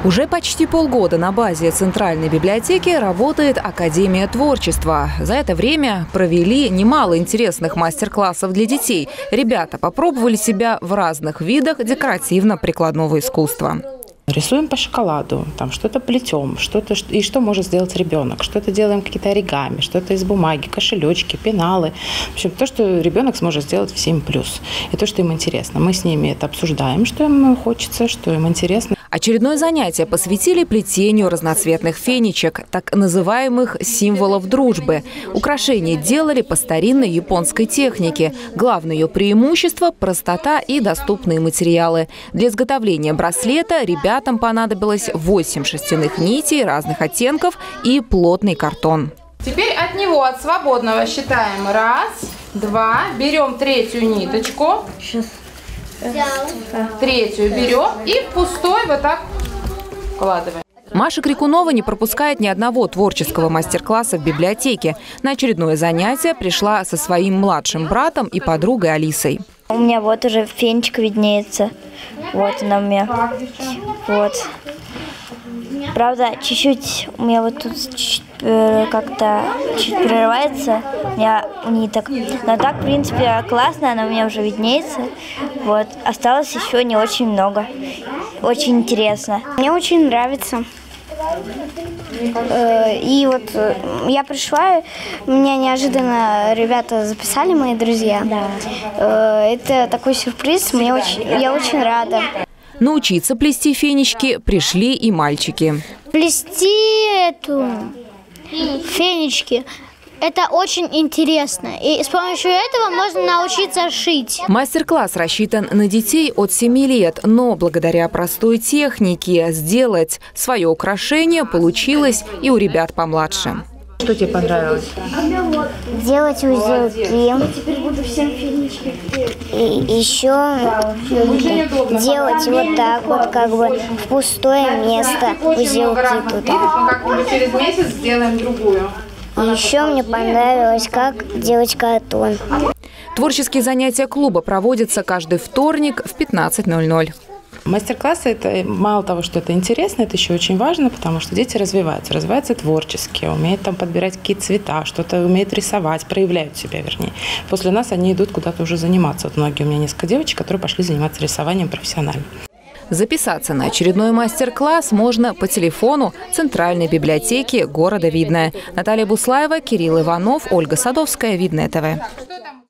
Уже почти полгода на базе Центральной библиотеки работает Академия творчества. За это время провели немало интересных мастер-классов для детей. Ребята попробовали себя в разных видах декоративно-прикладного искусства. Рисуем по шоколаду, там что-то плетем, и что может сделать ребенок. Что-то делаем какие-то оригами, что-то из бумаги, кошелечки, пеналы. В общем, то, что ребенок сможет сделать в 7+. И то, что им интересно. Мы с ними это обсуждаем, что им хочется, что им интересно. Очередное занятие посвятили плетению разноцветных фенечек, так называемых символов дружбы. Украшения делали по старинной японской технике. Главное ее преимущество – простота и доступные материалы. Для изготовления браслета ребятам понадобилось 8 шерстяных нитей разных оттенков и плотный картон. Теперь от него, от свободного, считаем 1, 2, берем третью ниточку. Третью берем и в пустой вот так вкладываем. Маша Крикунова не пропускает ни одного творческого мастер-класса в библиотеке. На очередное занятие пришла со своим младшим братом и подругой Алисой. У меня вот уже фенечка виднеется. Вот она у меня. Вот. Правда, чуть-чуть у меня вот тут как-то чуть прерывается у меня ниток. Но так, в принципе, классно, она у меня уже виднеется. Вот. Осталось еще не очень много. Очень интересно. Мне очень нравится. И вот я пришла, меня неожиданно ребята записали, мои друзья. Да. Это такой сюрприз, я очень рада. Научиться плести фенечки пришли и мальчики. Плести фенечки – это очень интересно. И с помощью этого можно научиться шить. Мастер-класс рассчитан на детей от 7 лет, но благодаря простой технике сделать свое украшение получилось и у ребят помладше. Что тебе понравилось? Делать узелки. Теперь буду всем фенечки. И еще делать вот так вот, как бы в пустое место узелки тут. Как-нибудь через месяц сделаем другую. И еще мне понравилось, как делать картон. Творческие занятия клуба проводятся каждый вторник в 15:00. Мастер-классы – это мало того, что это интересно, это еще очень важно, потому что дети развиваются творчески, умеют там подбирать какие-то цвета, что-то умеют рисовать, проявляют себя, вернее. После нас они идут куда-то уже заниматься. Вот многие у меня несколько девочек, которые пошли заниматься рисованием профессионально. Записаться на очередной мастер-класс можно по телефону Центральной библиотеки города Видное. Наталья Буслаева, Кирилл Иванов, Ольга Садовская, Видное ТВ.